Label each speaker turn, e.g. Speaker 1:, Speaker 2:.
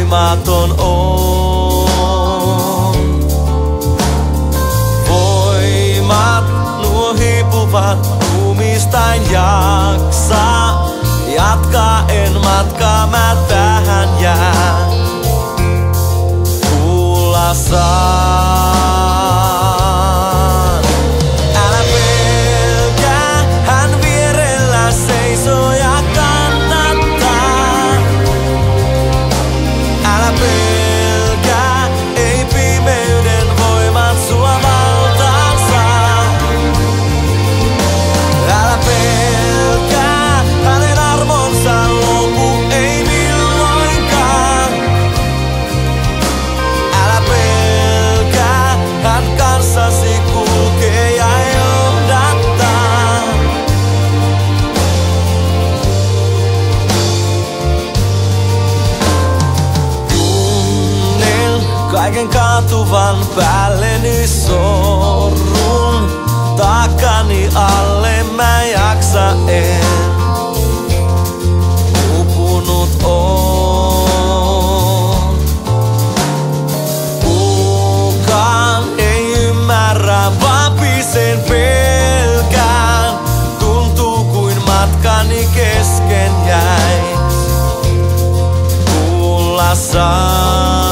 Speaker 1: voimaton on. Voimat nuo hiipuvat, ruumista en jaksa jatkaa, en matkaa, mä tähän jään. Kuulla saan. Älä pelkää, hän vierellä seisoo ja kannattaa. Älä pelkää, ei pimeyden voimat sua valtaan saa. Älä pelkää, hänen armonsa lopu ei milloinkaan. Älä pelkää, hän kanssasi kulkee ja johdattaa. Tunnen kaiken kaatuvan päälleni sorrun. Takani alle mä jaksa en. Upunut on. Kukaan ei ymmärrä, vapisen pelkään. Tuntuu kuin matkani kesken jäi. Kuulla saa.